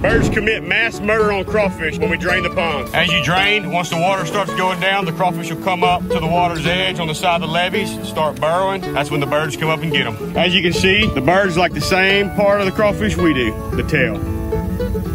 Birds commit mass murder on crawfish when we drain the pond. As you drain, once the water starts going down, the crawfish will come up to the water's edge on the side of the levees and start burrowing. That's when the birds come up and get them. As you can see, the birds like the same part of the crawfish we do, the tail.